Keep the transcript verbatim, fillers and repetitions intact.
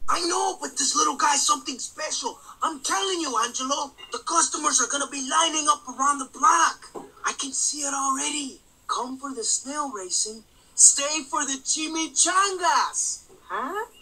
I know, but this little guy's something special. I'm telling you, Angelo, the customers are gonna be lining up around the block. I can see it already. Come for the snail racing, stay for the chimichangas. Huh?